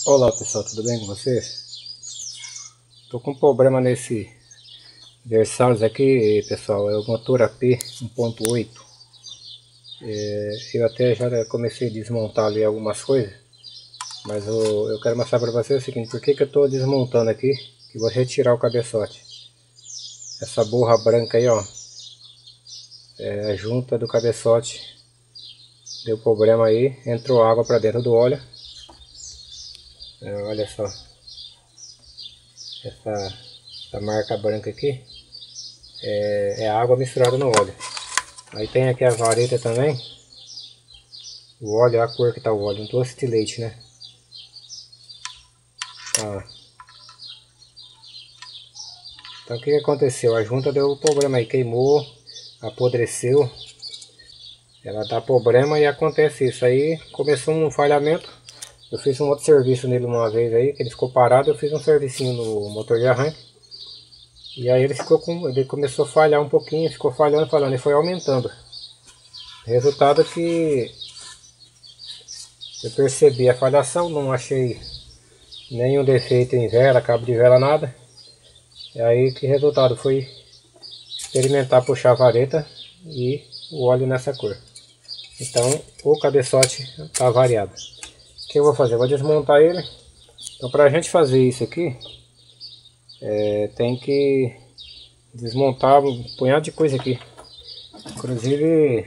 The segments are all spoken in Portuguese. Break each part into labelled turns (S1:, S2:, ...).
S1: Olá pessoal, tudo bem com vocês? Tô com um problema nesse Versalhes aqui, pessoal, é o motor AP 1.8. Eu até já comecei a desmontar ali algumas coisas, mas eu quero mostrar para vocês o seguinte: por que eu estou desmontando aqui, que vou retirar o cabeçote. Essa borra branca aí, ó, é a junta do cabeçote, deu problema aí, entrou água para dentro do óleo. Olha só, essa marca branca aqui é água misturada no óleo. Aí tem aqui a vareta também, o óleo, a cor que tá o óleo, um doce de leite, né? Então o que aconteceu? A junta deu problema aí, queimou, apodreceu, ela dá problema e acontece isso. Aí começou um falhamento. Eu fiz um outro serviço nele uma vez aí, que ele ficou parado, eu fiz um servicinho no motor de arranque. E aí ele começou a falhar um pouquinho, ficou falhando e foi aumentando. Resultado que eu percebi a falhação, não achei nenhum defeito em vela, cabo de vela, nada. E aí que resultado foi experimentar puxar a vareta e o óleo nessa cor. Então o cabeçote está variado. O que eu vou fazer? Eu vou desmontar ele. Então para a gente fazer isso aqui, tem que desmontar um punhado de coisa aqui. Inclusive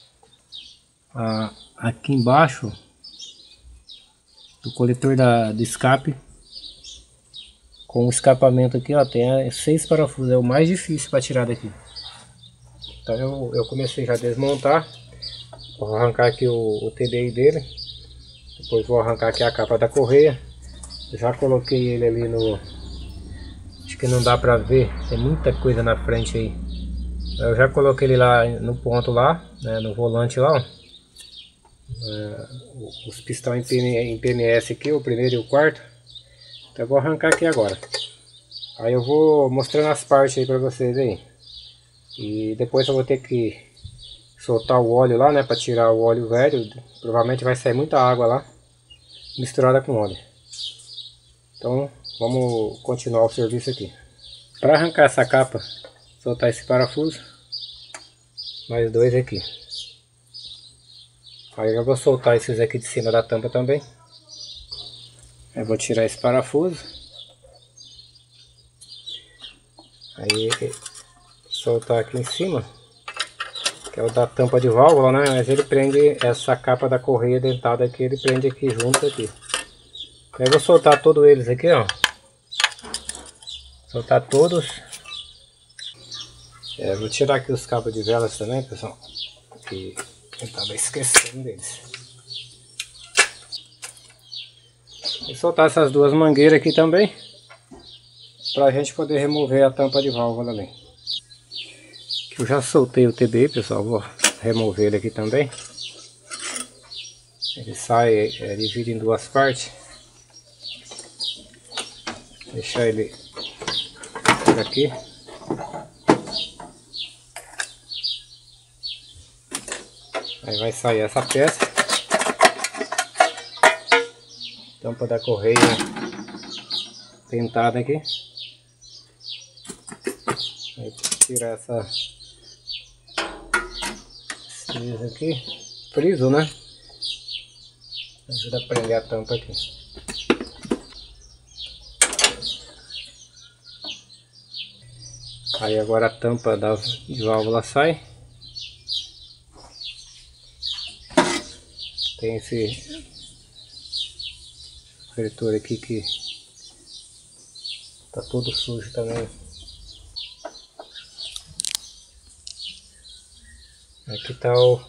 S1: aqui embaixo do coletor do escape, com o escapamento aqui, ó, tem 6 parafusos, é o mais difícil para tirar daqui. Então eu comecei já a desmontar. Vou arrancar aqui o TBI dele, depois vou arrancar aqui a capa da correia. Já coloquei ele ali no... acho que não dá pra ver, tem muita coisa na frente aí. Eu já coloquei ele lá no ponto lá, né, no volante lá, ó. Os pistão em PMS aqui, o primeiro e o quarto. Então eu vou arrancar aqui agora. Aí eu vou mostrando as partes aí pra vocês aí. E depois eu vou ter que soltar o óleo lá, né, para tirar o óleo velho. Provavelmente vai sair muita água lá, misturada com óleo. Então vamos continuar o serviço aqui. Para arrancar essa capa, soltar esse parafuso, mais 2 aqui. Aí eu vou soltar esses aqui de cima da tampa também. Eu vou tirar esse parafuso. Aí soltar aqui em cima, que é o da tampa de válvula, né? Mas ele prende essa capa da correia dentada aqui, ele prende aqui junto aqui. Aí eu vou soltar todos eles aqui, ó. Soltar todos. Vou tirar aqui os cabos de velas também, pessoal, que eu tava esquecendo deles. Vou soltar essas 2 mangueiras aqui também, pra gente poder remover a tampa de válvula ali. Eu já soltei o TBI, pessoal, vou remover ele aqui também. Ele sai, divide em 2 partes. Deixar ele por aqui. Aí vai sair essa peça. Tampa da correia tentada aqui. Aí tirar essa friso aqui. Friso, né? Ajuda a prender a tampa aqui. Aí agora a tampa de válvula sai. Tem esse coletor aqui que tá todo sujo também. Aqui tá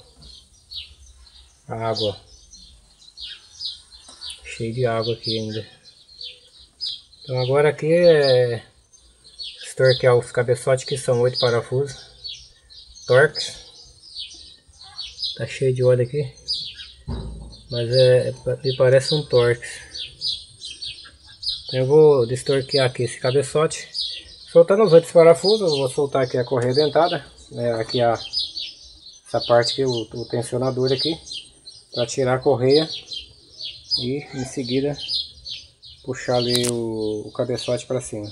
S1: a água, cheio de água aqui ainda. Então agora aqui é estorquear os cabeçotes, que são 8 parafusos Torx. Tá cheio de óleo aqui, mas me parece um Torx. Então eu vou destorquear aqui esse cabeçote, soltando os outros parafusos. Eu vou soltar aqui a correia dentada, aqui essa parte aqui, o tensionador aqui, para tirar a correia e em seguida puxar ali o cabeçote para cima.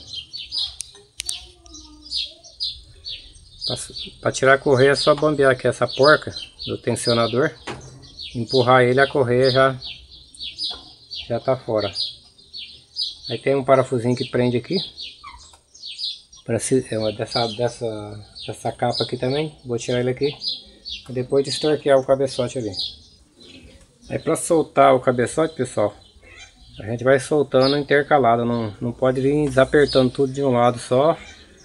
S1: Para tirar a correia é só bambear aqui essa porca do tensionador, empurrar ele, a correia já tá fora. Aí tem um parafusinho que prende aqui, dessa capa aqui também. Vou tirar ele aqui e depois destorquear o cabeçote ali. Aí para soltar o cabeçote, pessoal, a gente vai soltando intercalado, não pode vir desapertando tudo de um lado só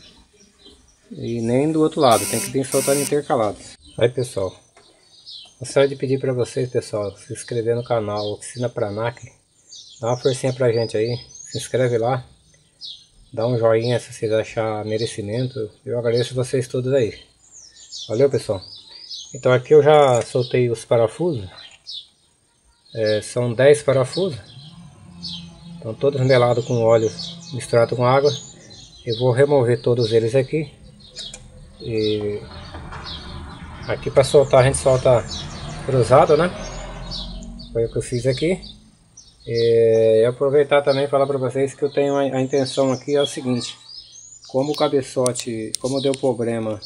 S1: e nem do outro lado, tem que vir soltando intercalado. Aí, pessoal, gostaria de pedir para vocês, pessoal, se inscrever no canal Oficina Pranac, dá uma forcinha pra gente aí, se inscreve lá, dá um joinha se vocês acharem merecimento, eu agradeço vocês todos aí. Valeu, pessoal. Então aqui eu já soltei os parafusos, são 10 parafusos, estão todos melados com óleo misturado com água. Eu vou remover todos eles aqui. E aqui para soltar, a gente solta cruzado, né? Foi o que eu fiz aqui. E aproveitar também e falar para vocês que eu tenho a intenção aqui é o seguinte: como o cabeçote, como deu problema,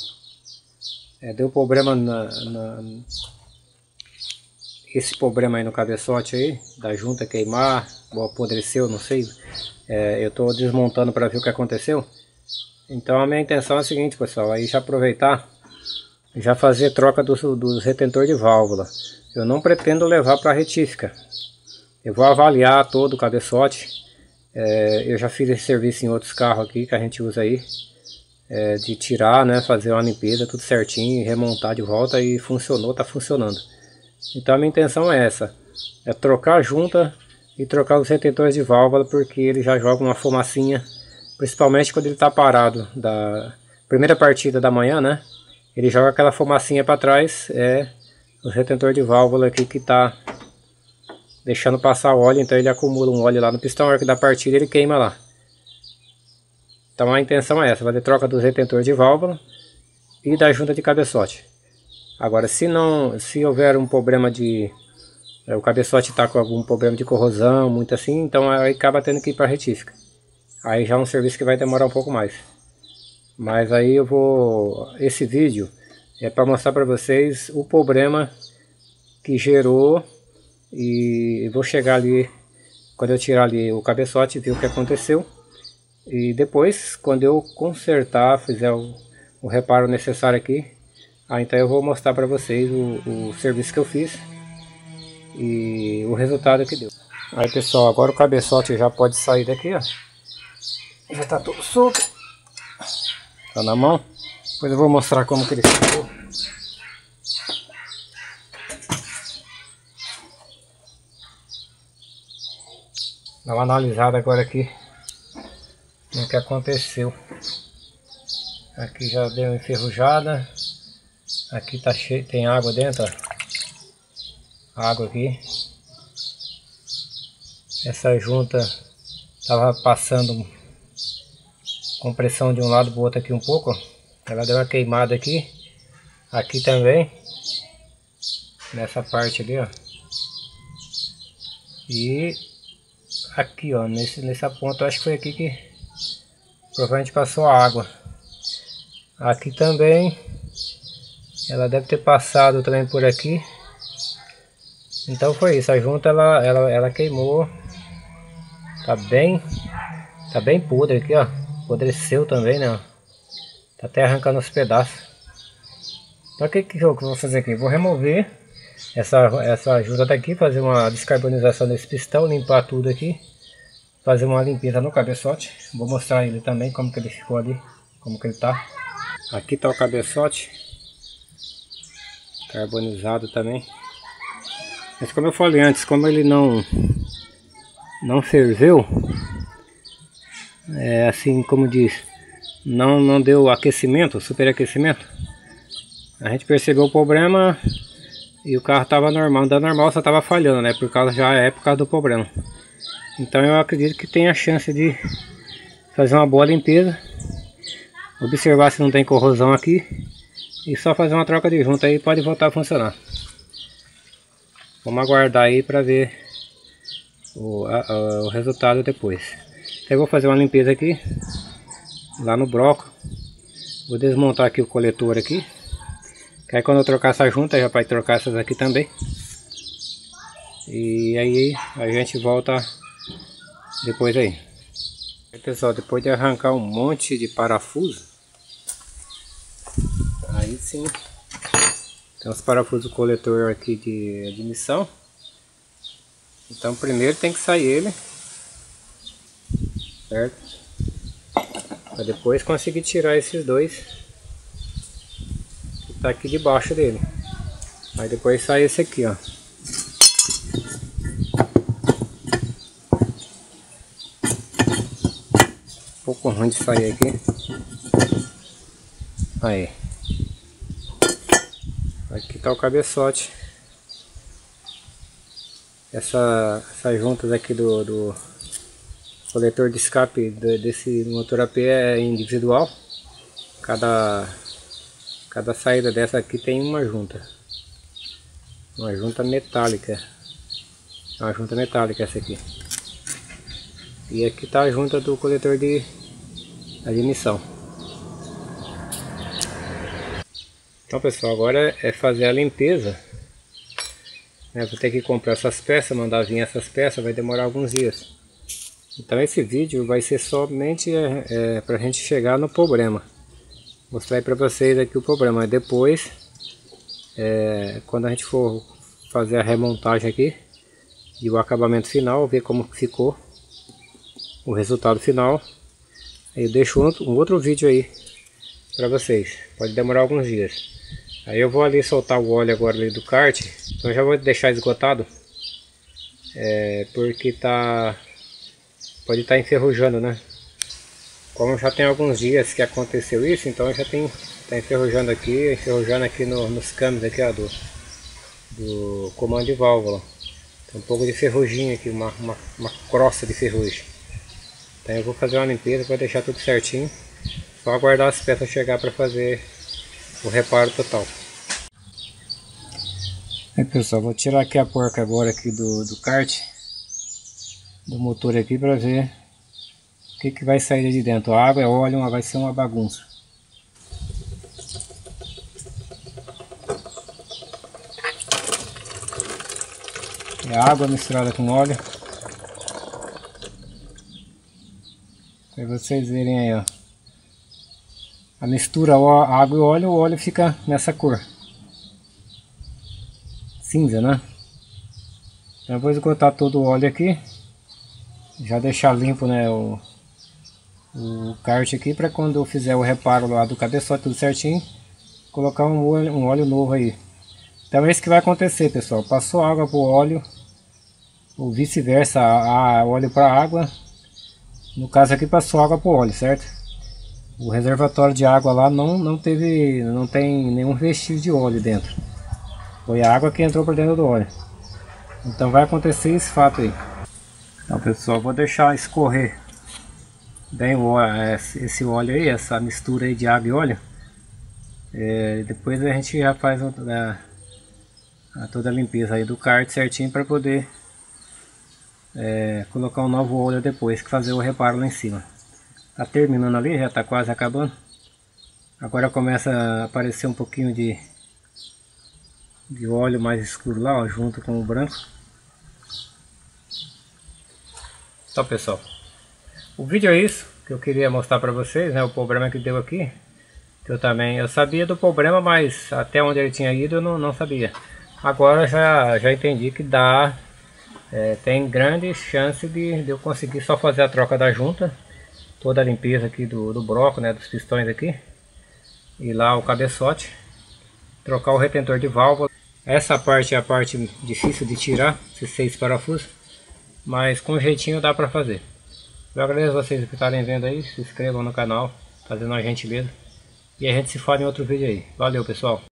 S1: esse problema aí no cabeçote aí, da junta queimar, ou apodreceu, não sei, eu estou desmontando para ver o que aconteceu. Então a minha intenção é a seguinte, pessoal, aí já aproveitar, já fazer troca dos retentores de válvula. Eu não pretendo levar para retífica, eu vou avaliar todo o cabeçote. Eu já fiz esse serviço em outros carros aqui que a gente usa aí, de tirar, né, fazer uma limpeza tudo certinho e remontar de volta, e funcionou, tá funcionando. Então a minha intenção é essa, é trocar a junta e trocar os retentores de válvula, porque ele já joga uma fumacinha, principalmente quando ele está parado da primeira partida da manhã, né? Ele joga aquela fumacinha para trás, o retentor de válvula aqui que está deixando passar óleo, então ele acumula um óleo lá no pistão, a hora que dá partida ele queima lá. Então a intenção é essa, fazer troca dos retentores de válvula e da junta de cabeçote. Agora, se houver um problema o cabeçote está com algum problema de corrosão, muito assim, então aí acaba tendo que ir para retífica. Aí já é um serviço que vai demorar um pouco mais. Mas aí esse vídeo é para mostrar para vocês o problema que gerou, e vou chegar ali, quando eu tirar ali o cabeçote, ver o que aconteceu. E depois, quando eu consertar, fizer o reparo necessário aqui, então eu vou mostrar para vocês o serviço que eu fiz e o resultado que deu. Aí, pessoal, agora o cabeçote já pode sair daqui, ó. Já tá todo solto, tá na mão. Depois eu vou mostrar como que ele ficou. Dá uma analisada agora aqui no que aconteceu. Aqui já deu uma enferrujada. Aqui tá cheio, tem água dentro, ó. Água aqui. Essa junta tava passando com pressão de um lado para o outro aqui um pouco, ó. Ela deu uma queimada aqui. Aqui também. Nessa parte ali, ó. E aqui, ó, nessa ponta, acho que foi aqui que provavelmente passou a água. Aqui também ela deve ter passado também por aqui. Então foi isso, a junta ela queimou. Tá bem podre aqui, ó. Apodreceu também, né? Tá até arrancando os pedaços. Então o que eu vou fazer aqui? Vou remover essa junta daqui, fazer uma descarbonização desse pistão, limpar tudo aqui, fazer uma limpeza no cabeçote. Vou mostrar ele também, como que ele ficou ali, como que ele tá. Aqui tá o cabeçote carbonizado também. Mas como eu falei antes, como ele não ferveu, assim como diz, não deu aquecimento, superaquecimento, a gente percebeu o problema e o carro estava normal, andando normal, só estava falhando, né? Por causa do problema. Então eu acredito que tem a chance de fazer uma boa limpeza, observar se não tem corrosão aqui e só fazer uma troca de junta aí, pode voltar a funcionar. Vamos aguardar aí para ver o resultado depois. Então eu vou fazer uma limpeza aqui, lá no broco. Vou desmontar aqui o coletor aqui. Que aí quando eu trocar essa junta, já vai trocar essas aqui também. E aí a gente volta depois aí. Pessoal, depois de arrancar um monte de parafuso, aí sim, tem os parafusos do coletor aqui de admissão. Então primeiro tem que sair ele, certo? Para depois conseguir tirar esses dois que tá aqui debaixo dele. Aí depois sai esse aqui, ó. Um pouco ruim de sair aqui. Aí. Aqui tá o cabeçote. Essas juntas aqui do coletor de escape desse motor AP é individual. Cada saída dessa aqui tem uma junta. Uma junta metálica. É uma junta metálica essa aqui. E aqui tá a junta do coletor de admissão. Então pessoal, agora é fazer a limpeza. Vou ter que comprar essas peças, mandar vir essas peças, vai demorar alguns dias. Então esse vídeo vai ser somente para a gente chegar no problema. Mostrar aí para vocês aqui o problema. Depois, quando a gente for fazer a remontagem aqui e o acabamento final, ver como ficou o resultado final, aí eu deixo um outro vídeo aí para vocês. Pode demorar alguns dias. Aí eu vou ali soltar o óleo agora ali do kart. Então eu já vou deixar esgotado, porque pode estar enferrujando, né? Como já tem alguns dias que aconteceu isso, então já tá enferrujando aqui nos câmbios aqui, ó, do comando de válvula. Tem um pouco de ferrugem aqui, uma crosta de ferrugem. Então eu vou fazer uma limpeza, vou deixar tudo certinho. Só aguardar as peças chegar para fazer o reparo total. Aí pessoal, vou tirar aqui a porca agora aqui do kart, do motor aqui, para ver o que vai sair de dentro. A água é óleo, vai ser uma bagunça. É água misturada com óleo. Para vocês verem aí, ó. A mistura água e óleo, o óleo fica nessa cor cinza, né? Então eu vou esgotar todo o óleo aqui, já deixar limpo, né, o kart aqui, para quando eu fizer o reparo lá do cabeçote tudo certinho, colocar um óleo novo aí. Então é isso que vai acontecer, pessoal. Passou água para o óleo, ou vice-versa, óleo para água. No caso aqui passou água para o óleo, certo? O reservatório de água lá não tem nenhum vestígio de óleo dentro. Foi a água que entrou por dentro do óleo. Então vai acontecer esse fato aí. Então pessoal, vou deixar escorrer bem esse óleo aí, essa mistura aí de água e óleo. Depois a gente já faz toda a limpeza aí do kart certinho, para poder colocar um novo óleo depois que fazer o reparo lá em cima. Tá terminando ali, já tá quase acabando. Agora começa a aparecer um pouquinho de óleo mais escuro lá, ó, junto com o branco. Então pessoal, o vídeo é isso que eu queria mostrar para vocês, né? O problema que deu aqui. Eu sabia do problema, mas até onde ele tinha ido eu não sabia. Agora já entendi que tem grande chance de eu conseguir só fazer a troca da junta, toda a limpeza aqui do broco, né, dos pistões aqui, e lá o cabeçote, trocar o retentor de válvula. Essa parte é a parte difícil de tirar, esses 6 parafusos, mas com jeitinho dá para fazer. Eu agradeço vocês que estarem vendo aí, se inscrevam no canal, fazendo a gentileza, e a gente se fala em outro vídeo aí. Valeu pessoal!